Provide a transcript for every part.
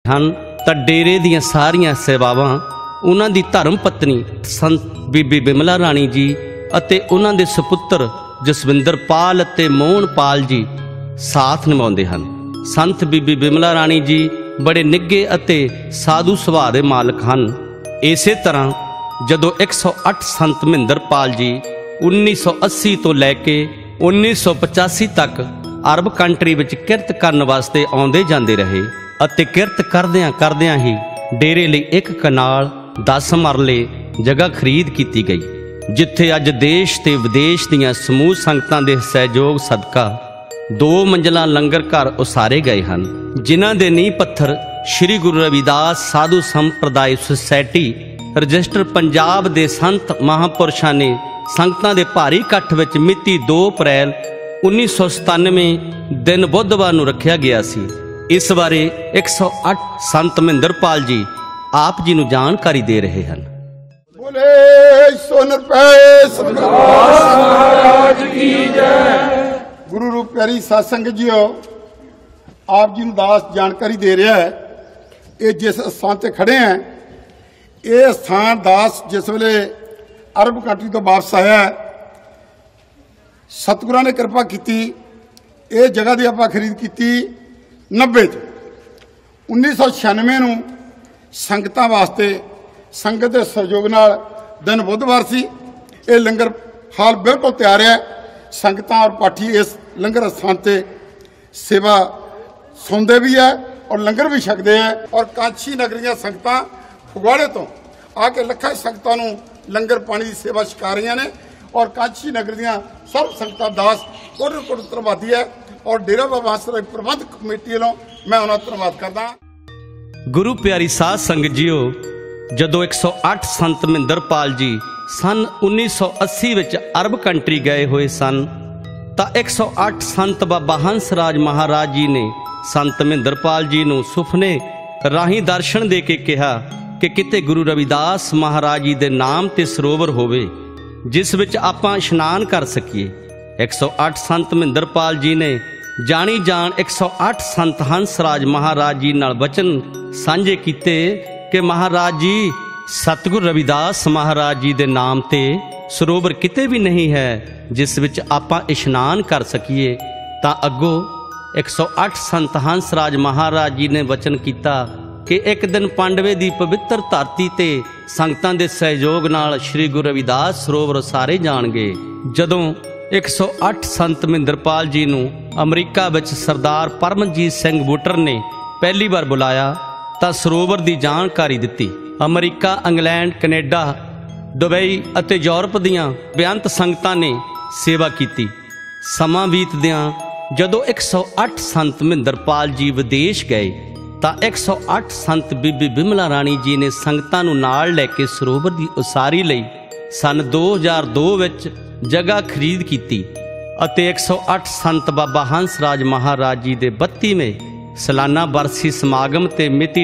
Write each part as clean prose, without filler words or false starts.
ਹਨ ਤਾਂ ਡੇਰੇ ਦੀਆਂ ਸਾਰੀਆਂ ਸੇਵਾਵਾਂ ਉਹਨਾਂ ਦੀ ਧਰਮ ਪਤਨੀ ਸੰਤ ਬੀਬੀ ਬਿਮਲਾ ਰਾਣੀ ਜੀ ਅਤੇ ਉਹਨਾਂ ਦੇ ਸੁਪੁੱਤਰ ਜਸਵਿੰਦਰ ਪਾਲ ਅਤੇ ਮੋਹਨ ਪਾਲ ਜੀ ਸਾਥ ਨਿਭਾਉਂਦੇ ਹਨ। ਸੰਤ ਬੀਬੀ ਬਿਮਲਾ ਰਾਣੀ ਜੀ ਬੜੇ ਨਿੱਘੇ ਅਤੇ ਸਾਧੂ ਸੁਭਾਅ ਦੇ ਮਾਲਕ ਹਨ। ਇਸੇ ਤਰ੍ਹਾਂ ਜਦੋਂ 108 ਸੰਤ ਮਹਿੰਦਰ ਪਾਲ ਜੀ 1980 ਤੋਂ ਲੈ ਕੇ 1985 ਤੱਕ ਅਰਬ ਕੰਟਰੀ ਵਿੱਚ ਕਿਰਤ ਕਰਨ ਵਾਸਤੇ ਆਉਂਦੇ ਜਾਂਦੇ ਰਹੇ ਅਤੇ ਕਿਰਤ ਕਰਦਿਆਂ ਹੀ ਡੇਰੇ ਲਈ ਇੱਕ ਕਨਾਲ 10 ਮਰਲੇ ਜਗ੍ਹਾ ਖਰੀਦ ਕੀਤੀ ਗਈ, ਜਿੱਥੇ ਅੱਜ ਦੇਸ਼ ਤੇ ਵਿਦੇਸ਼ ਦੀਆਂ ਸਮੂਹ ਸੰਗਤਾਂ ਦੇ ਸਹਿਯੋਗ ਸਦਕਾ 2 ਮੰਜ਼ਿਲਾ ਲੰਗਰ ਘਰ ਉਸਾਰੇ ਗਏ ਹਨ, ਜਿਨ੍ਹਾਂ ਦੇ ਨੀਂਹ ਪੱਥਰ ਸ੍ਰੀ ਗੁਰੂ ਰਵਿਦਾਸ ਸਾਧੂ ਸੰਪਰਦਾਇ ਸੁਸਾਇਟੀ ਰਜਿਸਟਰ ਪੰਜਾਬ ਦੇ ਸੰਤ ਮਹਾਂਪੁਰਸ਼ਾਂ ਨੇ ਸੰਗਤਾਂ ਦੇ ਭਾਰੀ ਇਕੱਠ ਵਿੱਚ ਮਿਤੀ 2 ਅਪ੍ਰੈਲ 1997 ਦਿਨ ਬੁੱਧਵਾਰ ਨੂੰ ਰੱਖਿਆ ਗਿਆ ਸੀ। ਇਸ ਬਾਰੇ 108 ਸੰਤ ਮਹਿੰਦਰ ਪਾਲ ਜੀ ਆਪ ਜੀ ਨੂੰ ਜਾਣਕਾਰੀ ਦੇ ਰਹੇ ਹਨ। ਬੋਲੇ ਸੋ ਨਿਰਭੈ ਸਰਦਾਰ ਮਹਾਰਾਜ ਕੀ ਜੈ। ਗੁਰੂ ਰੂਪ ਪਿਆਰੀ ਸਾਧ ਸੰਗਤ ਜੀਓ, ਆਪ ਜੀ ਨੂੰ ਦਾਸ ਜਾਣਕਾਰੀ ਦੇ ਰਿਹਾ ਹੈ। ਇਹ ਜਿਸ ਸਥਾਨ ਤੇ ਖੜੇ ਆ, ਇਹ ਸਥਾਨ ਦਾਸ ਜਿਸ ਵੇਲੇ ਅਰਬ ਕੰਟਰੀ ਤੋਂ ਵਾਪਸ ਆਇਆ, ਸਤਿਗੁਰਾਂ ਨੇ ਕਿਰਪਾ ਕੀਤੀ। ਇਹ ਜਗ੍ਹਾ ਦੀ ਆਪਾਂ ਖਰੀਦ ਕੀਤੀ 90 ਚ। 1996 ਨੂੰ ਸੰਗਤਾਂ ਵਾਸਤੇ ਸੰਗਤ ਦੇ ਸਹਿਯੋਗ ਨਾਲ ਦਿਨ ਬੁੱਧਵਾਰ ਸੀ। ਇਹ ਲੰਗਰ ਹਾਲ ਬਿਲਕੁਲ ਤਿਆਰ ਹੈ। ਸੰਗਤਾਂ ਔਰ ਪਾਠੀ ਇਸ ਲੰਗਰ ਸਥਾਨ ਤੇ ਸੇਵਾ ਸੁਣਦੇ ਵੀ ਹੈ ਔਰ ਲੰਗਰ ਵੀ ਛਕਦੇ ਹੈ। ਔਰ ਕਾਂਛੀ ਨਗਰੀਆਂ ਸੰਗਤਾਂ ਫਗਵਾੜੇ ਤੋਂ ਆ ਕੇ ਲੱਖਾਂ ਸੰਗਤਾਂ ਨੂੰ ਲੰਗਰ ਪਾਣੀ ਦੀ ਸੇਵਾ ਛਕਾ ਰਹੀਆਂ ਨੇ। ਔਰ ਕਾਂਛੀ ਨਗਰ ਦੀਆਂ ਸਰਬ ਸੰਗਤਾਂ ਦਾਸ ਕੋਟ ਧੰਨਵਾਦੀ ਹੈ। ਔਰ ਡੇਰਾ ਬਾਬਾ ਹੰਸ ਰਾਜ ਪ੍ਰਬੰਧਕ ਕਮੇਟੀ ਵੱਲੋਂ ਮੈਂ ਉਹਨਾਂ ਦਾ ਧੰਨਵਾਦ ਕਰਦਾ। ਗੁਰੂ ਪਿਆਰੀ ਸਾਧ ਸੰਗਤ ਜੀਓ, ਜਦੋਂ 108 ਸੰਤ ਮਹਿੰਦਰ ਪਾਲ ਜੀ ਸਨ 1980 ਵਿੱਚ ਅਰਬ ਕੰਟਰੀ ਗਏ ਹੋਏ ਸਨ, ਤਾਂ 108 ਸੰਤ ਬਾਬਾ ਹੰਸ ਰਾਜ ਮਹਾਰਾਜ ਜੀ ਨੇ ਸੰਤ ਮਹਿੰਦਰ ਪਾਲ ਜੀ ਨੂੰ ਸੁਪਨੇ ਰਾਹੀਂ ਦਰਸ਼ਨ ਦੇ ਕੇ ਕਿਹਾ ਕਿ ਕਿਤੇ ਗੁਰੂ ਰਵਿਦਾਸ ਮਹਾਰਾਜ ਜੀ ਦੇ ਨਾਮ ਤੇ ਸਰੋਵਰ ਹੋਵੇ, ਜਿਸ ਵਿੱਚ ਆਪਾਂ ਇਸ਼ਨਾਨ ਕਰ ਸਕੀਏ। 108 ਸੰਤ ਮਹਿੰਦਰ ਪਾਲ ਜੀ ਨੇ ਜਾਣੀ ਜਾਣ 108 ਸੰਤ ਹੰਸ ਰਾਜ ਮਹਾਰਾਜ ਜੀ ਨਾਲ ਵਚਨ ਸਾਂਝੇ ਕੀਤੇ ਕਿ ਮਹਾਰਾਜ ਜੀ, ਸਤਿਗੁਰ ਰਵਿਦਾਸ ਮਹਾਰਾਜ ਜੀ ਦੇ ਨਾਮ ਤੇ ਸਰੋਵਰ ਕਿਤੇ ਵੀ ਨਹੀਂ ਹੈ ਜਿਸ ਵਿੱਚ ਆਪਾਂ ਇਸ਼ਨਾਨ ਕਰ ਸਕੀਏ। ਤਾਂ ਅੱਗੋਂ 108 ਸੰਤ ਹੰਸ ਰਾਜ ਮਹਾਰਾਜ ਜੀ ਨੇ ਵਚਨ ਕੀਤਾ ਕਿ ਇੱਕ ਦਿਨ ਪਾਂਡਵੇ ਦੀ ਪਵਿੱਤਰ ਧਰਤੀ ਤੇ ਸੰਗਤਾਂ ਦੇ ਸਹਿਯੋਗ ਨਾਲ ਸ੍ਰੀ ਗੁਰੂ ਰਵਿਦਾਸ ਸਰੋਵਰ ਉਸਾਰੇ ਜਾਣਗੇ। ਜਦੋਂ 108 ਸੰਤ ਮਹਿੰਦਰ ਪਾਲ ਜੀ ਨੂੰ ਅਮਰੀਕਾ ਵਿੱਚ ਸਰਦਾਰ ਪਰਮਜੀਤ ਸਿੰਘ ਬੁੱਟਰ ਨੇ ਪਹਿਲੀ ਵਾਰ ਬੁਲਾਇਆ ਤਾਂ ਸਰੋਵਰ ਦੀ ਜਾਣਕਾਰੀ ਦਿੱਤੀ। ਅਮਰੀਕਾ, ਇੰਗਲੈਂਡ, ਕੈਨੇਡਾ, ਦੁਬਈ ਅਤੇ ਯੂਰਪ ਦੀਆਂ ਬੇਅੰਤ ਸੰਗਤਾਂ ਨੇ ਸੇਵਾ ਕੀਤੀ। ਸਮਾਂ ਬੀਤਦਿਆਂ ਜਦੋਂ 108 ਸੰਤ ਮਹਿੰਦਰ ਪਾਲ ਜੀ ਵਿਦੇਸ਼ ਗਏ ਤਾਂ 108 ਸੰਤ ਬੀਬੀ ਬਿਮਲਾ ਰਾਣੀ ਜੀ ਨੇ ਸੰਗਤਾਂ ਨੂੰ ਨਾਲ ਲੈ ਕੇ ਸਰੋਵਰ ਦੀ ਉਸਾਰੀ ਲਈ ਸਨ 2002 ਵਿੱਚ ਜਗ੍ਹਾ ਖਰੀਦ ਕੀਤੀ ਅਤੇ 108 ਸੰਤ ਬਾਬਾ ਹੰਸ ਰਾਜ ਮਹਾਰਾਜ ਜੀ ਦੇ 32ਵੇਂ ਸਾਲਾਨਾ ਬਰਸੀ ਸਮਾਗਮ ਤੇ ਮਿਤੀ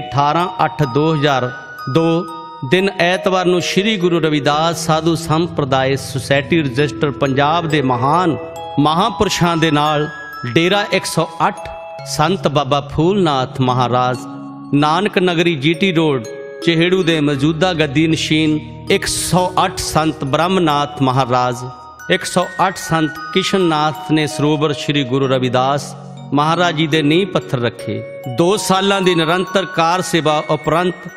18/8/2002 ਦਿਨ ਐਤਵਾਰ ਨੂੰ ਸ੍ਰੀ ਗੁਰੂ ਰਵਿਦਾਸ ਸਾਧੂ ਸੰਪਰਦਾਇ ਸੁਸਾਇਟੀ ਰਜਿਸਟਰ ਪੰਜਾਬ ਦੇ ਮਹਾਨ ਮਹਾਂਪੁਰਸ਼ਾਂ ਦੇ ਨਾਲ ਡੇਰਾ 108 ਸੰਤ ਬਾਬਾ ਫੂਲਨਾਥ ਮਹਾਰਾਜ, ਨਾਨਕ ਨਗਰੀ GT ਰੋਡ ਚਿਹੜੂ ਦੇ ਮੌਜੂਦਾ ਗੱਦੀ ਨਸ਼ੀਨ 108 ਸੰਤ ਬ੍ਰਹਮਨਾਥ ਮਹਾਰਾਜ, 108 ਸੰਤ ਕਿਸ਼ਨਨਾਥ ਨੇ ਸਰੋਵਰ ਸ੍ਰੀ ਗੁਰੂ ਰਵਿਦਾਸ ਮਹਾਰਾਜ ਜੀ ਦੇ ਨੀਂਹ ਪੱਥਰ ਰੱਖੇ। 2 ਸਾਲਾਂ ਦੀ ਨਿਰੰਤਰ ਕਾਰ ਸੇਵਾ ਉਪਰੰਤ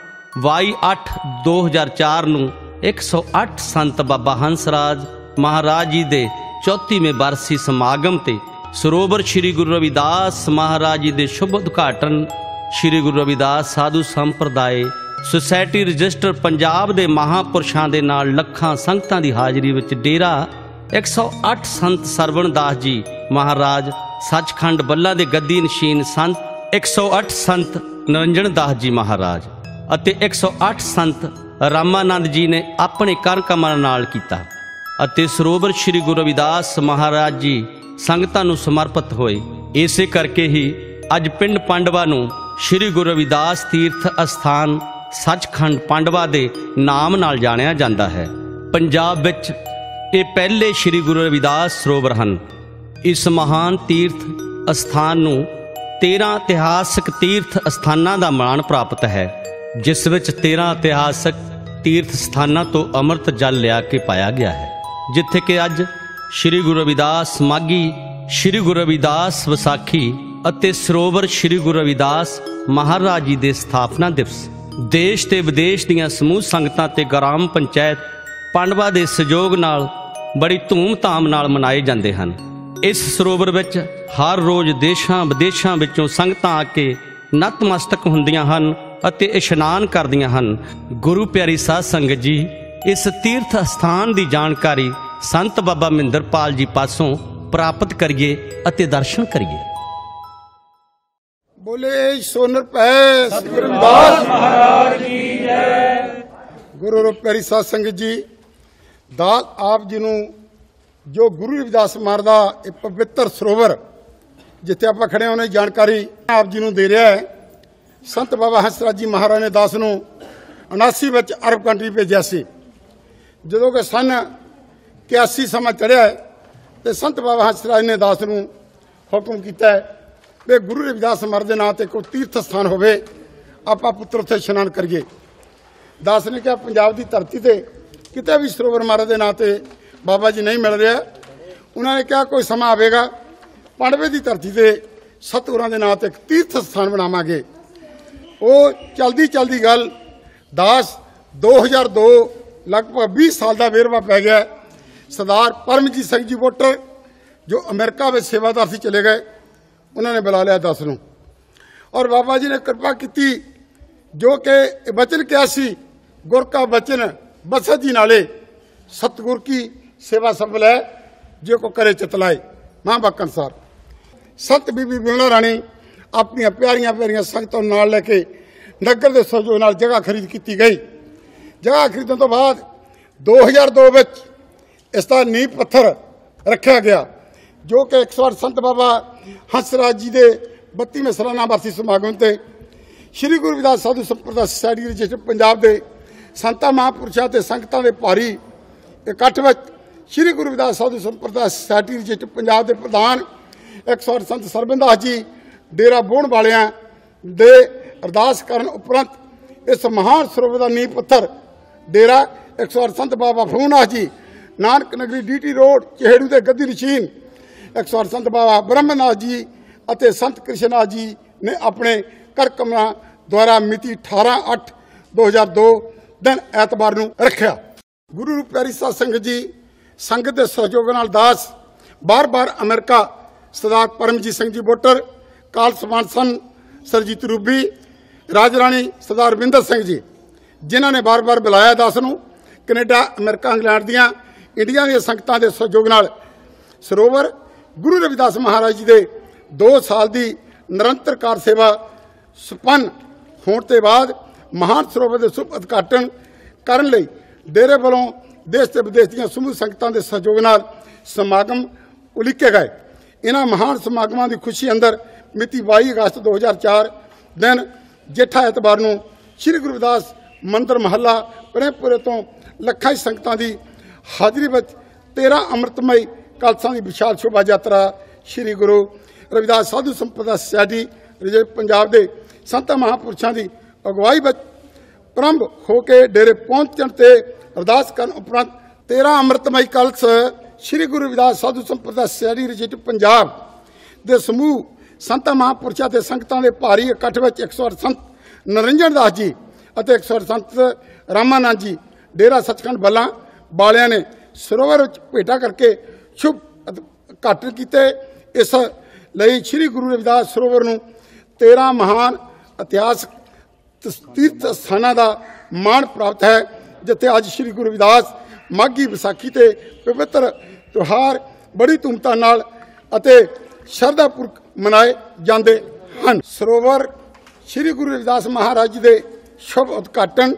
22/8/2004 ਨੂੰ 108 ਸੰਤ ਬਾਬਾ ਹੰਸ ਰਾਜ ਮਹਾਰਾਜ ਜੀ ਦੇ 34ਵੇਂ ਬਰਸੀ ਸਮਾਗਮ ਤੇ ਸਰੋਵਰ ਸ੍ਰੀ ਗੁਰੂ ਰਵਿਦਾਸ ਮਹਾਰਾਜ ਜੀ ਦੇ ਸ਼ੁਭ ਉਦਘਾਟਨ ਸ੍ਰੀ ਗੁਰੂ ਰਵਿਦਾਸ ਸਾਧੂ ਸੰਪਰਦਾਇ ਸੁਸਾਇਟੀ ਰਜਿਸਟਰ ਪੰਜਾਬ ਦੇ ਮਹਾਂਪੁਰਸ਼ਾਂ ਦੇ ਨਾਲ ਲੱਖਾਂ ਸੰਗਤਾਂ ਦੀ ਹਾਜ਼ਰੀ ਵਿੱਚ ਡੇਰਾ 108 ਸੰਤ ਸਰਵਣ ਦਾਸ ਜੀ ਮਹਾਰਾਜ ਸੱਚਖੰਡ ਬੱਲਾ ਦੇ ਗੱਦੀ ਨਸ਼ੀਨ ਸੰਤ 108 ਸੰਤ ਨਿਰੰਜਨ ਦਾਸ ਜੀ ਮਹਾਰਾਜ ਅਤੇ 108 ਸੰਤ ਰਾਮਾਨੰਦ ਜੀ ਨੇ ਆਪਣੇ ਕਰ ਕਮਲ ਨਾਲ ਕੀਤਾ ਅਤੇ ਸਰੋਵਰ ਸ੍ਰੀ ਗੁਰੂ ਰਵਿਦਾਸ ਮਹਾਰਾਜ ਜੀ ਸੰਗਤਾਂ ਨੂੰ ਸਮਰਪਿਤ ਹੋਏ। ਇਸੇ ਕਰਕੇ ਹੀ ਅੱਜ ਪਿੰਡ ਪਾਂਡਵਾ ਨੂੰ ਸ੍ਰੀ ਗੁਰੂ ਰਵਿਦਾਸ ਤੀਰਥ ਅਸਥਾਨ ਸੱਚਖੰਡ ਪਾਂਡਵਾ ਦੇ ਨਾਮ ਨਾਲ ਜਾਣਿਆ ਜਾਂਦਾ ਹੈ। ਪੰਜਾਬ ਵਿੱਚ ਇਹ ਪਹਿਲੇ ਸ੍ਰੀ ਗੁਰੂ ਰਵਿਦਾਸ ਸਰੋਵਰ ਹਨ। ਇਸ ਮਹਾਨ ਤੀਰਥ ਅਸਥਾਨ ਨੂੰ 13 ਇਤਿਹਾਸਕ ਤੀਰਥ ਅਸਥਾਨਾਂ ਦਾ ਮਾਣ ਪ੍ਰਾਪਤ ਹੈ, ਜਿਸ ਵਿੱਚ 13 ਇਤਿਹਾਸਕ ਤੀਰਥ ਸਥਾਨਾਂ ਤੋਂ ਅੰਮ੍ਰਿਤ ਜਲ ਲਿਆ ਕੇ ਪਾਇਆ ਗਿਆ ਹੈ, ਜਿੱਥੇ ਕਿ ਅੱਜ ਸ੍ਰੀ ਗੁਰੂ ਰਵਿਦਾਸ ਮਾਘੀ, ਸ੍ਰੀ ਗੁਰੂ ਰਵਿਦਾਸ ਵਿਸਾਖੀ ਅਤੇ ਸਰੋਵਰ ਸ੍ਰੀ ਗੁਰੂ ਰਵਿਦਾਸ ਮਹਾਰਾਜ ਜੀ ਦੇ ਸਥਾਪਨਾ ਦਿਵਸ ਦੇਸ਼ ਤੇ ਵਿਦੇਸ਼ ਦੀਆਂ ਸਮੂਹ ਸੰਗਤਾਂ ਤੇ ਗ੍ਰਾਮ ਪੰਚਾਇਤ ਪਾਂਡਵਾ ਦੇ ਸਹਿਯੋਗ ਨਾਲ ਬੜੀ ਧੂਮ-ਧਾਮ ਨਾਲ ਮਨਾਏ ਜਾਂਦੇ ਹਨ। ਇਸ ਸਰੋਵਰ ਵਿੱਚ ਹਰ ਰੋਜ਼ ਦੇਸ਼ਾਂ ਵਿਦੇਸ਼ਾਂ ਵਿੱਚੋਂ ਸੰਗਤਾਂ ਆ ਕੇ ਨਤਮਸਤਕ ਹੁੰਦੀਆਂ ਹਨ ਅਤੇ ਇਸ਼ਨਾਨ ਕਰਦੀਆਂ ਹਨ। ਗੁਰੂ ਪਿਆਰੀ ਸਾਧ ਸੰਗਤ ਜੀ, ਇਸ ਤੀਰਥ ਅਸਥਾਨ ਦੀ ਜਾਣਕਾਰੀ ਸੰਤ ਬਾਬਾ ਮਹਿੰਦਰਪਾਲ ਜੀ ਪਾਸੋਂ ਪ੍ਰਾਪਤ ਕਰੀਏ ਅਤੇ ਦਰਸ਼ਨ ਕਰੀਏ। ਬੋਲੇ ਸੋ ਨਿਰਭੈ ਸਤਿਗੁਰੂ ਰਵਿਦਾਸ ਮਹਾਰਾਜ ਕੀ ਜੈ। ਗੁਰੂ ਰੂਪ ਪਿਆਰੀ ਸਾਧ ਸੰਗਤ ਜੀ, ਦਾਸ ਆਪ ਜੀ ਨੂੰ ਜੋ ਗੁਰੂ ਰਵਿਦਾਸ ਮਹਾਰਾਜ ਦਾ ਇਹ ਪਵਿੱਤਰ ਸਰੋਵਰ ਜਿੱਥੇ ਆਪਾਂ ਖੜੇ ਹਾਂ, ਉਹਨੇ ਜਾਣਕਾਰੀ ਆਪ ਜੀ ਨੂੰ ਦੇ ਰਿਹਾ ਹੈ। ਸੰਤ ਬਾਬਾ ਹੰਸਰਾਜ ਜੀ ਮਹਾਰਾਜ ਨੇ ਦਾਸ ਨੂੰ 79 ਵਿੱਚ ਅਰਬ ਕੰਟਰੀ ਭੇਜਿਆ ਸੀ। ਜਦੋਂ ਕਿ ਸਨ 81 ਸਮਾਂ ਚੜ੍ਹਿਆ ਤੇ ਸੰਤ ਬਾਬਾ ਹੰਸਰਾਜ ਨੇ ਦਾਸ ਨੂੰ ਹੁਕਮ ਕੀਤਾ ਵੀ ਗੁਰੂ ਰਵਿਦਾਸ ਮਹਾਰਾਜ ਦੇ ਨਾਂ ਤੇ ਕੋਈ ਤੀਰਥ ਸਥਾਨ ਹੋਵੇ, ਆਪਾਂ ਪੁੱਤਰ ਉੱਥੇ ਇਸ਼ਨਾਨ ਕਰੀਏ। ਦਾਸ ਨੇ ਕਿਹਾ ਪੰਜਾਬ ਦੀ ਧਰਤੀ ਤੇ ਕਿਤੇ ਵੀ ਸਰੋਵਰ ਮਹਾਰਾਜ ਦੇ ਨਾਂ ਤੇ ਬਾਬਾ ਜੀ ਨਹੀਂ ਮਿਲ ਰਿਹਾ। ਉਹਨਾਂ ਨੇ ਕਿਹਾ ਕੋਈ ਸਮਾਂ ਆਵੇਗਾ, ਪਾਂਡਵੇ ਦੀ ਧਰਤੀ ਤੇ ਸਤਿਗੁਰਾਂ ਦੇ ਨਾਂ ਤੇ ਇੱਕ ਤੀਰਥ ਸਥਾਨ ਬਣਾਵਾਂਗੇ। ਉਹ ਚਲਦੀ ਗੱਲ ਦਾਸ 2002 ਲਗਭਗ 20 ਸਾਲ ਦਾ ਵੇਰਵਾ ਪੈ ਗਿਆ। ਸਰਦਾਰ ਪਰਮਜੀਤ ਸਿੰਘ ਜੀ ਵੋਟਰ ਜੋ ਅਮਰੀਕਾ ਵਿੱਚ ਸੇਵਾਦਾਰ ਸੀ ਚਲੇ ਗਏ, ਉਹਨਾਂ ਨੇ ਬੁਲਾ ਲਿਆ ਦਾਸ ਨੂੰ ਔਰ ਬਾਬਾ ਜੀ ਨੇ ਕਿਰਪਾ ਕੀਤੀ ਜੋ ਕਿ ਬਚਨ ਕਿਹਾ ਸੀ, ਗੁਰ ਕਾ ਬਚਨ ਬਸਤ ਜੀ ਨਾਲੇ, ਸਤਿਗੁਰ ਕੀ ਸੇਵਾ ਸਫਲ ਹੈ ਜੇ ਕੋ ਕਰੇ ਚਤਲਾਏ। ਮਾਂ ਬਾਕ ਅਨੁਸਾਰ ਸੰਤ ਬੀਬੀ ਬਿਮਲਾ ਰਾਣੀ ਆਪਣੀਆਂ ਪਿਆਰੀਆਂ ਸੰਗਤਾਂ ਨਾਲ ਲੈ ਕੇ ਨਗਰ ਦੇ ਸਹਿਯੋਗ ਨਾਲ ਜਗ੍ਹਾ ਖਰੀਦ ਕੀਤੀ ਗਈ। ਜਗ੍ਹਾ ਖਰੀਦਣ ਤੋਂ ਬਾਅਦ 2002 ਵਿੱਚ ਇਸ ਦਾ ਨੀਂਹ ਪੱਥਰ ਰੱਖਿਆ ਗਿਆ, ਜੋ ਕਿ 108 ਸੰਤ ਬਾਬਾ ਹੰਸਰਾਜ ਜੀ ਦੇ 32ਵੇਂ ਸਾਲਾਨਾ ਬਰਸੀ ਸਮਾਗਮ ਤੇ ਸ੍ਰੀ ਗੁਰੂ ਰਵਿਦਾਸ ਸਾਧੂ ਸੰਪਰਦਾ ਸੁਸਾਇਟੀ ਰਜਿਸਟਰ ਪੰਜਾਬ ਦੇ ਸੰਤਾਂ ਮਹਾਂਪੁਰਸ਼ਾਂ ਤੇ ਸੰਗਤਾਂ ਦੇ ਭਾਰੀ ਇਕੱਠ ਵਿੱਚ ਸ੍ਰੀ ਗੁਰੂ ਰਵਿਦਾਸ ਸਾਧੂ ਸੰਪਰਦਾ ਸੁਸਾਇਟੀ ਰਜਿਸਟਰ ਪੰਜਾਬ ਦੇ ਪ੍ਰਧਾਨ 108 ਸੰਤ ਸਰਬੰਦਾਸ ਜੀ ਡੇਰਾ ਬੋਹਣ ਵਾਲਿਆਂ ਦੇ ਅਰਦਾਸ ਕਰਨ ਉਪਰੰਤ ਇਸ ਮਹਾਨ ਸਰੋਵਰ ਦਾ ਨੀਂਹ ਪੱਥਰ ਡੇਰਾ 108 ਸੰਤ ਬਾਬਾ ਫੂਨਾਸ ਜੀ ਨਾਨਕ ਨਗਰੀ ਡੀਟੀ ਰੋਡ ਚਿਹੜੂ ਦੇ ਗੱਦੀ ਨਸ਼ੀਨ 108 ਸੰਤ ਬਾਬਾ ਬ੍ਰਹਮਨਾਥ ਜੀ ਅਤੇ ਸੰਤ ਕ੍ਰਿਸ਼ਨਾਥ ਜੀ ਨੇ ਆਪਣੇ ਕਰ ਕਮਲਾਂ ਦੁਆਰਾ ਮਿਤੀ 18/8/2002 ਦਿਨ ਐਤਵਾਰ ਨੂੰ ਰੱਖਿਆ। ਗੁਰੂ ਰੂਪ ਪਿਆਰੀ ਸਾਧ ਸੰਗਤ ਜੀ, ਸੰਗਤ ਦੇ ਸਹਿਯੋਗ ਨਾਲ ਦਾਸ ਬਾਰ-ਬਾਰ ਅਮਰੀਕਾ ਸਰਦਾਰ ਪਰਮਜੀਤ ਸਿੰਘ ਜੀ ਵੋਟਰ, ਕਾਲ ਸਮਾਨ ਸਨ ਸਰਜੀਤ ਰੂਬੀ, ਰਾਜ ਰਾਣੀ ਸਰਦਾਰ ਵਿੰਦਰ ਸਿੰਘ ਜੀ, ਜਿਨ੍ਹਾਂ ਨੇ ਬਾਰ-ਬਾਰ ਬੁਲਾਇਆ ਦਾਸ ਨੂੰ। ਕੈਨੇਡਾ, ਅਮਰੀਕਾ, ਇੰਗਲੈਂਡ ਦੀਆਂ ਇੰਡੀਆ ਦੀਆਂ ਸੰਗਤਾਂ ਦੇ ਸਹਿਯੋਗ ਨਾਲ ਸਰੋਵਰ ਗੁਰੂ ਰਵਿਦਾਸ ਮਹਾਰਾਜ ਜੀ ਦੇ 2 ਸਾਲ ਦੀ ਨਿਰੰਤਰ ਕਾਰ ਸੇਵਾ ਸੰਪੰਨ ਹੋਣ ਤੋਂ ਬਾਅਦ ਮਹਾਨ ਸਰੋਵਰ ਦੇ ਸ਼ੁਭ ਉਦਘਾਟਨ ਕਰਨ ਲਈ ਡੇਰੇ ਵੱਲੋਂ ਦੇਸ਼ ਤੇ ਵਿਦੇਸ਼ ਦੀਆਂ ਸਮੂਹ ਸੰਗਤਾਂ ਦੇ ਸਹਿਯੋਗ ਨਾਲ ਸਮਾਗਮ ਉਲੀਕੇ ਗਏ। ਇਹਨਾਂ ਮਹਾਨ ਸਮਾਗਮਾਂ ਦੀ ਖੁਸ਼ੀ ਅੰਦਰ ਮਿਤੀ 22 ਅਗਸਤ 2004 ਦਿਨ ਜੇਠਾ ਐਤਵਾਰ ਨੂੰ ਸ੍ਰੀ ਗੁਰੂ ਰਵਿਦਾਸ ਮੰਦਰ ਮਹੱਲਾ ਪ੍ਰੇਮਪੁਰੇ ਤੋਂ ਲੱਖਾਂ ਸੰਗਤਾਂ ਦੀ ਹਾਜ਼ਰੀ ਵਿੱਚ 13 ਅੰਮ੍ਰਿਤਮਈ ਕਲਸਾਂ ਦੀ ਵਿਸ਼ਾਲ ਸ਼ੋਭਾ ਯਾਤਰਾ ਸ੍ਰੀ ਗੁਰੂ ਰਵਿਦਾਸ ਸਾਧੂ ਸੰਪਰਦਾ ਸੁਸਾਇਟੀ ਰਜਿਸਟਰ ਪੰਜਾਬ ਦੇ ਸੰਤਾਂ ਮਹਾਂਪੁਰਸ਼ਾਂ ਦੀ ਅਗਵਾਈ ਵਿੱਚ ਪ੍ਰਾਰੰਭ ਹੋ ਕੇ ਡੇਰੇ ਪਹੁੰਚਣ ਤੇ ਅਰਦਾਸ ਕਰਨ ਉਪਰੰਤ 13 ਅੰਮ੍ਰਿਤਮਈ ਕਲਸ ਸ੍ਰੀ ਗੁਰੂ ਰਵਿਦਾਸ ਸਾਧੂ ਸੰਪਰਦਾ ਸੁਸਾਇਟੀ ਰਜਿਸਟਰ ਪੰਜਾਬ ਦੇ ਸਮੂਹ ਸੰਤਾਂ ਮਹਾਂਪੁਰਸ਼ਾਂ ਤੇ ਸੰਗਤਾਂ ਦੇ ਭਾਰੀ ਇਕੱਠ ਵਿੱਚ 108 ਸੰਤ ਨਰਿੰਜਨ ਦਾਸ ਜੀ ਅਤੇ 108 ਸੰਤ ਰਾਮਾਨੰਦ ਜੀ ਡੇਰਾ ਸੱਚਖੰਡ ਬੱਲਾ ਵਾਲਿਆਂ ਨੇ ਸਰੋਵਰ ਵਿੱਚ ਭੇਟਾ ਕਰਕੇ ਸ਼ੁਭ ਉਦਘਾਟਨ ਕੀਤੇ। ਇਸ ਲਈ ਸ੍ਰੀ ਗੁਰੂ ਰਵਿਦਾਸ ਸਰੋਵਰ ਨੂੰ 13 ਮਹਾਨ ਇਤਿਹਾਸਕ ਤੀਰਥ ਸਥਾਨਾਂ ਦਾ ਮਾਣ ਪ੍ਰਾਪਤ ਹੈ, ਜਿੱਥੇ ਅੱਜ ਸ੍ਰੀ ਗੁਰੂ ਰਵਿਦਾਸ ਮਾਘੀ ਵਿਸਾਖੀ ਤੇ ਪਵਿੱਤਰ ਤਿਉਹਾਰ ਬੜੀ ਧੂਮਧਾਮ ਨਾਲ ਅਤੇ ਸ਼ਰਧਾਪੂਰਵਕ ਮਨਾਏ ਜਾਂਦੇ ਹਨ। ਸਰੋਵਰ ਸ੍ਰੀ ਗੁਰੂ ਰਵਿਦਾਸ ਮਹਾਰਾਜ ਜੀ ਦੇ ਸ਼ੁਭ ਉਦਘਾਟਨ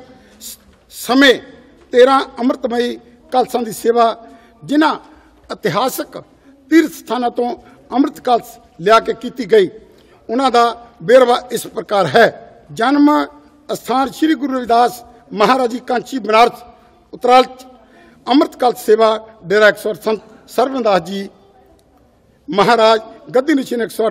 ਸਮੇਂ 13 ਅੰਮ੍ਰਿਤਮਈ ਕਲਸਾਂ ਦੀ ਸੇਵਾ, ਜਿਨ੍ਹਾਂ ਇਤਿਹਾਸਕ ਤੀਰਥ ਸਥਾਨਾਂ ਤੋਂ ਅੰਮ੍ਰਿਤ ਕਲਸ ਲਿਆ ਕੇ ਕੀਤੀ ਗਈ, ਉਹਨਾਂ ਦਾ ਵੇਰਵਾ ਇਸ ਪ੍ਰਕਾਰ ਹੈ। ਜਨਮ ਅਸਥਾਨ ਸ੍ਰੀ ਗੁਰੂ ਰਵਿਦਾਸ ਮਹਾਰਾਜ ਜੀ ਕਾਂਚੀ ਬਨਾਰਸ ਉਤਰਾਲ ਅੰਮ੍ਰਿਤ ਕਲਸ ਸੇਵਾ ਡੇਰਾ 108 ਸੰਤ ਸਰਬੰਦਾਸ ਜੀ ਮਹਾਰਾਜ ਗੱਦੀ ਨਸ਼ੀਨ 108 ਸੰਤ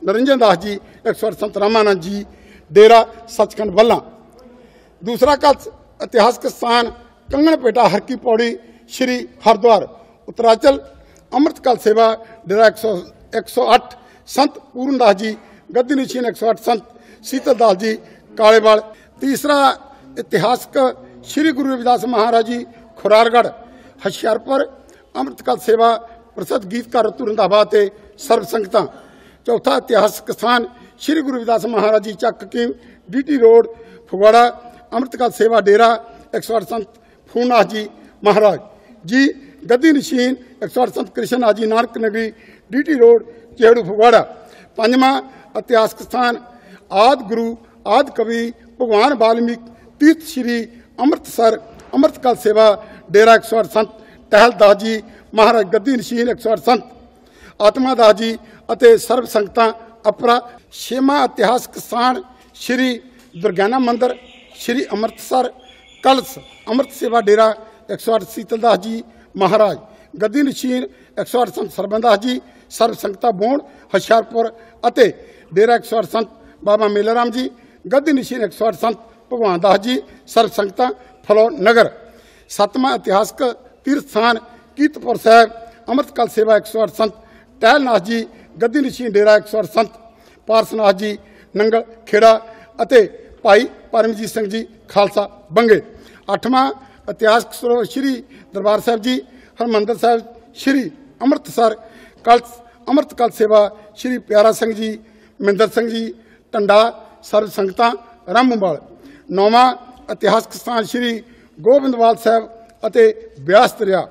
नरिंजन दास जी 108 संत रामानंद जी डेरा सचखंड बल्ला। दूसरा कल्स इतिहासक स्थान कंगणपेटा हर की पौड़ी श्री हरिद्वार उत्तराचल। अमृतकाल सेवा डेरा 108 संत पूर्णदास जी गद्दी निशीन 108 संत शीतलदास जी कालेवाल। तीसरा इतिहासक श्री गुरु रविदास महाराज जी खुरारगढ़ हशियारपुर। अमृतकाल सेवा प्रसिद्ध गीतकार रतू रंधावा ते सर्व संगतां। चौथा इतिहासक स्थान श्री गुरु रविदास महाराज जी चक कीम DT रोड फगवाड़ा। अमृतकाल सेवा डेरा 108 संत फूलनाथ जी महाराज जी गद्दी नशीन 108 संत कृष्णनाथ जी नानक नगरी DT रोड चेड़ू फगवाड़ा। पंजवां इतिहासक स्थान आदि गुरु आदि कवि भगवान वाल्मीकि तीर्थ श्री अमृतसर। अमृतकाल सेवा डेरा 108 संत टहलदास जी महाराज गद्दी नशीन 108 संत आत्मा दास जी ਅਤੇ ਸਰਬ ਸੰਗਤਾਂ ਅਪਰਾ। ਛੇਵਾਂ ਇਤਿਹਾਸਕ ਸਥਾਨ ਸ਼੍ਰੀ ਦੁਰਗਿਆਨਾ ਮੰਦਿਰ ਸ਼੍ਰੀ ਅੰਮ੍ਰਿਤਸਰ ਕਲਸ। ਅੰਮ੍ਰਿਤ ਸੇਵਾ ਡੇਰਾ 108 ਸੀਤਲਦਾਸ ਜੀ ਮਹਾਰਾਜ ਗੱਦੀ ਨਸ਼ੀਨ 108 ਸੰਤ ਸਰਬੰਦਾਸ ਜੀ ਸਰਬ ਸੰਗਤਾਂ ਬੋਣ ਹੁਸ਼ਿਆਰਪੁਰ ਅਤੇ ਡੇਰਾ 108 ਸੰਤ ਬਾਬਾ ਮੇਲਾ ਰਾਮ ਜੀ ਗੱਦੀ ਨਸ਼ੀਨ 108 ਸੰਤ ਭਗਵਾਨ ਦਾਸ ਜੀ ਸਰਬ ਸੰਗਤਾਂ ਫਲੋ ਨਗਰ। ਸੱਤਵਾਂ ਇਤਿਹਾਸਕ ਤੀਰਥ ਸਥਾਨ ਕੀਰਤਪੁਰ ਸਾਹਿਬ। ਅੰਮ੍ਰਿਤਕਾਲ ਸੇਵਾ 108 ਸੰਤ ਟਹਿਲਨਾਥ ਜੀ गद्दी नशीन डेरा 108 संत पारसनाथ जी नंगल खेड़ा ਅਤੇ भाई परमजीत सिंह जी खालसा बंगे। अठवां इतिहासक सरोवर श्री दरबार साहब जी हरमंदर साहब श्री अमृतसर कल्स। अमृतकाल सेवा श्री प्यारा सिंह जी महिंदर सिंह जी टंडा सर्व संगतां रामूवाल। नौवां इतिहासक स्थान श्री गोबिंदवाल साहब ਅਤੇ ਬਿਆਸ ਦਰਿਆ।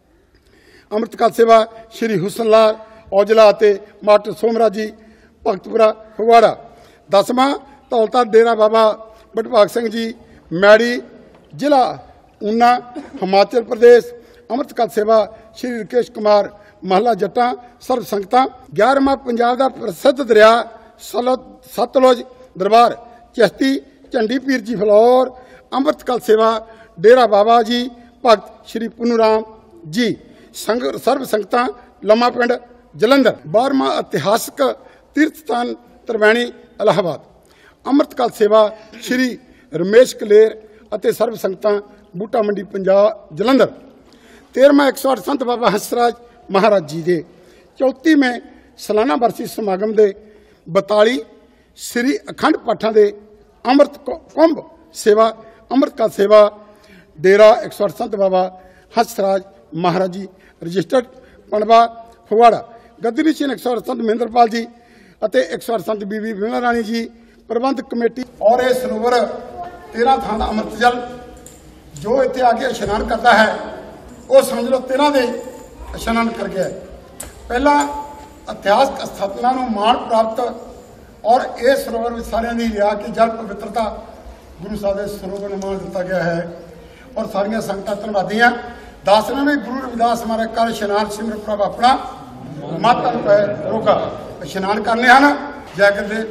अमृतकाल सेवा श्री हुसन लाल औजला ਅਤੇ ਮਾਸਟਰ ਸੋਮਰਾਜ ਜੀ ਭਗਤਪੁਰਾ ਫਗਵਾੜਾ। 10ਵਾਂ ਧੌਲਤਾ ਡੇਰਾ ਬਾਬਾ ਬਟਭਾਗ ਸਿੰਘ ਜੀ ਮੈੜੀ ਜ਼ਿਲ੍ਹਾ ਊਨਾ ਹਿਮਾਚਲ ਪ੍ਰਦੇਸ਼। ਅੰਮ੍ਰਿਤਕਾਲ ਸੇਵਾ ਸ਼੍ਰੀ ਰਕੇਸ਼ ਕੁਮਾਰ ਮਹੱਲਾ ਜੱਟਾਂ ਸਰਬ ਸੰਗਤਾਂ। 11ਵਾਂ ਪੰਜਾਬ ਦਾ ਪ੍ਰਸਿੱਧ ਦਰਿਆ ਸਤਲੁਜ ਦਰਬਾਰ ਚਿਸ਼ਤੀ ਝੰਡੀ ਪੀਰ ਜੀ ਫਲੌਰ। ਅੰਮ੍ਰਿਤਕਾਲ ਸੇਵਾ ਡੇਰਾ ਬਾਬਾ ਜੀ ਭਗਤ ਸ਼੍ਰੀ ਪੁੰਨੂ ਰਾਮ ਜੀ ਸਰਬ ਸੰਗਤਾਂ ਲੰਮਾ ਪਿੰਡ ਜਲੰਧਰ। 12ਵਾਂ ਇਤਿਹਾਸਕ ਤੀਰਥ ਸਥਾਨ ਤਰਵੈਣੀ ਇਲਾਹਾਬਾਦ। ਅੰਮ੍ਰਿਤਕਾਲ ਸੇਵਾ ਸ਼੍ਰੀ ਰਮੇਸ਼ ਕਲੇਰ ਅਤੇ ਸਰਬ ਸੰਗਤਾਂ ਬੂਟਾ ਮੰਡੀ ਪੰਜਾਬ ਜਲੰਧਰ। 13ਵਾਂ 108 ਸੰਤ ਬਾਬਾ ਹੰਸਰਾਜ ਮਹਾਰਾਜ ਜੀ ਦੇ 34ਵੇਂ ਸਾਲਾਨਾ ਵਰਸੀ ਸਮਾਗਮ ਦੇ 42 ਸ੍ਰੀ ਅਖੰਡ ਪਾਠਾਂ ਦੇ ਅੰਮ੍ਰਿਤ ਕੁੰਭ ਸੇਵਾ। ਅੰਮ੍ਰਿਤਕਾਲ ਸੇਵਾ ਡੇਰਾ 108 ਸੰਤ ਬਾਬਾ ਹੰਸਰਾਜ ਮਹਾਰਾਜ ਜੀ ਰਜਿਸਟਰਡ ਪਣਵਾ ਫਗਵਾੜਾ। ਗੱਦੀ ਨਸ਼ੀਨ 108 ਸੰਤ ਮਹਿੰਦਰਪਾਲ ਜੀ ਅਤੇ 108 ਸੰਤ ਬੀਬੀ ਵਿਮਲਾ ਰਾਣੀ ਜੀ ਪ੍ਰਬੰਧਕ ਕਮੇਟੀ। ਔਰ ਇਹ ਸਰੋਵਰ 13 ਥਾਂ ਦਾ ਅੰਮ੍ਰਿਤ ਜਲ ਜੋ ਇੱਥੇ ਆ ਕੇ ਇਸ਼ਨਾਨ ਕਰਦਾ ਹੈ ਉਹ ਸਮਝ ਲਓ 13 ਦੇ ਇਸ਼ਨਾਨ ਕਰ ਗਿਆ। ਪਹਿਲਾਂ ਇਤਿਹਾਸਕ ਸਥਾਪਨਾ ਨੂੰ ਮਾਣ ਪ੍ਰਾਪਤ ਔਰ ਇਹ ਸਰੋਵਰ ਵਿੱਚ ਸਾਰਿਆਂ ਦੀ ਲਿਆ ਕੇ ਜਲ ਪਵਿੱਤਰਤਾ ਗੁਰੂ ਸਾਹਿਬ ਦੇ ਸਰੋਵਰ ਨੂੰ ਮਾਣ ਦਿੱਤਾ ਗਿਆ ਹੈ ਔਰ ਸਾਰੀਆਂ ਸੰਗਤਾਂ ਧੰਨਵਾਦੀਆਂ। ਦਾਸਨਾਂ ਨੇ ਗੁਰੂ ਰਵਿਦਾਸ ਮਹਾਰਾਜ ਕਰ ਇਸ਼ਨਾਨ ਸਿਮਰ ਪ੍ਰਭ ਆਪਣਾ ਮਾਤਨ ਪੈ ਰੋਕਾ ਇਸ਼ਨਾਨ ਕਰਨੇ ਹਨ। ਜੈ ਕਰਦੇ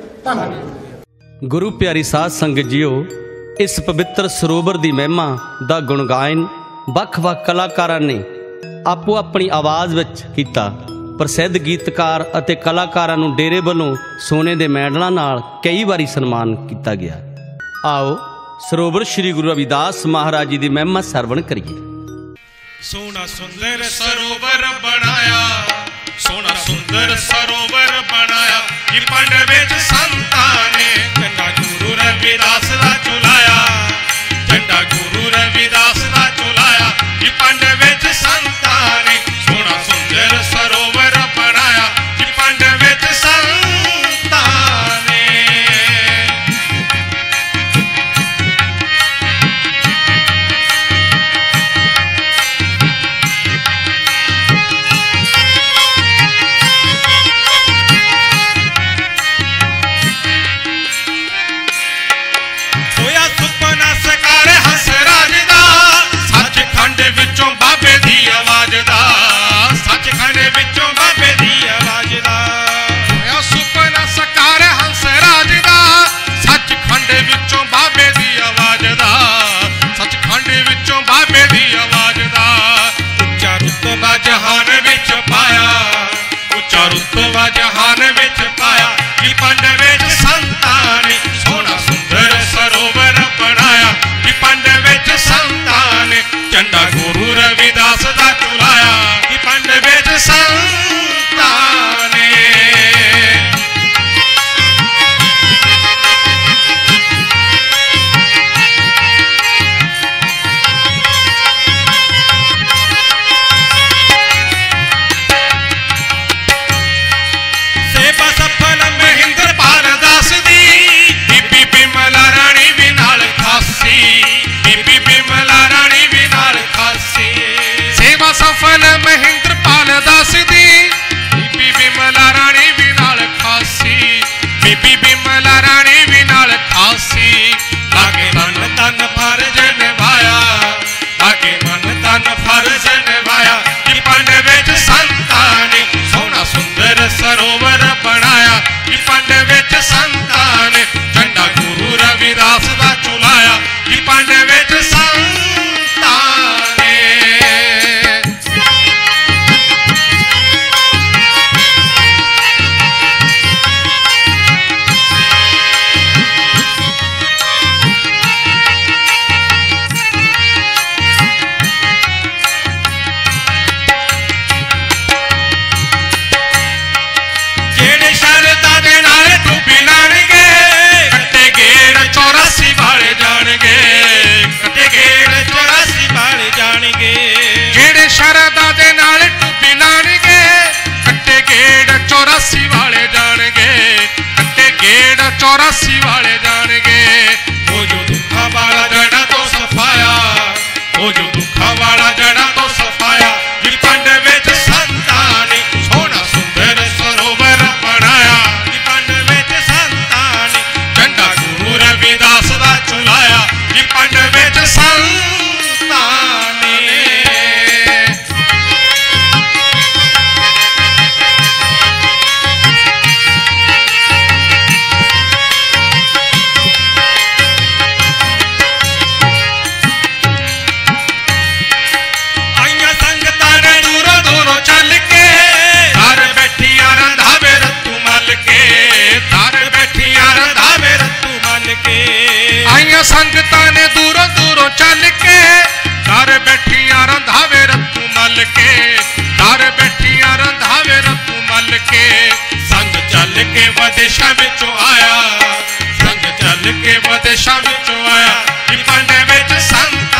ਧੰਨ। ਗੁਰੂ ਪਿਆਰੀ ਸਾਧ ਸੰਗਤ ਜੀਓ, ਇਸ ਪਵਿੱਤਰ ਸਰੋਵਰ ਦੀ ਮਹਿਮਾ ਦਾ ਗੁਣਗਾਇਨ ਵੱਖ-ਵੱਖ ਕਲਾਕਾਰਾਂ ਨੇ ਆਪੋ ਆਪਣੀ ਆਵਾਜ਼ ਵਿੱਚ ਕੀਤਾ। ਪ੍ਰਸਿੱਧ ਗੀਤਕਾਰ ਅਤੇ ਕਲਾਕਾਰਾਂ ਨੂੰ ਡੇਰੇ ਵੱਲੋਂ ਸੋਨੇ ਦੇ ਮੈਡਲਾਂ ਨਾਲ ਕਈ ਵਾਰੀ ਸਨਮਾਨ ਕੀਤਾ ਗਿਆ। ਆਓ ਸਰੋਵਰ ਸ਼੍ਰੀ ਗੁਰੂ ਰਵਿਦਾਸ ਮਹਾਰਾਜ ਜੀ ਦੀ ਮਹਿਮਾ ਸਰਵਣ ਕਰੀਏ। सोना सुंदर सरोवर बनाया, सोना सुंदर सरोवर बनाया, ये पंड विच संतां ने झंडा गुरु रविदास दा झुलाया, झंडा गुरु रविदास दा झुलाया, ये पंड विच संतां ने सोना सुंदर सरोवर बनाया, ये पंड विच संतां ने। कि पंड विच संतां ने झंडा गुरु रविदास दा झुलाया कि पंड विच संतां ने। सफल महेंद्रपाल दास दी बीबी बिमला रानी भी नाल खासी बीबी बिमला रानी भी नाल खासी लागे मन तन फर्ज निभाया लागे मन तन फर्ज निभाया कि पंड विच संतां ने सोहना सुंदर सरोवर बनाया कि पंड विच संतां ने झंडा गुरु रविदास दा झुलाया कि पंड विच संतां ने। शरदा दे नाल टूबी लाणगे कट्टे गेड़ 84 वाले जाणगे कट्टे गेड़ 84 वाले जाणगे। ओ जो दुखा वाला जड़ा तो सफाया ओ जो दुखा वाला जड़ा तो सफाया कि पंड विच संतां ने सोहना सुंदर सरोवर बनाया कि पंड विच संतां ने झंडा गुरु रविदास दा झुलाया कि पंड विच संतां ने। आइया संगतां ने दूरों दूरों चल के घर बैठिया रंधावे रत्तू मल के घर बैठिया रंधावे रत्तू मल के संग चल के विदेशां विचों आया संग चल के विदेशां विचों आया कि पंड विच संतां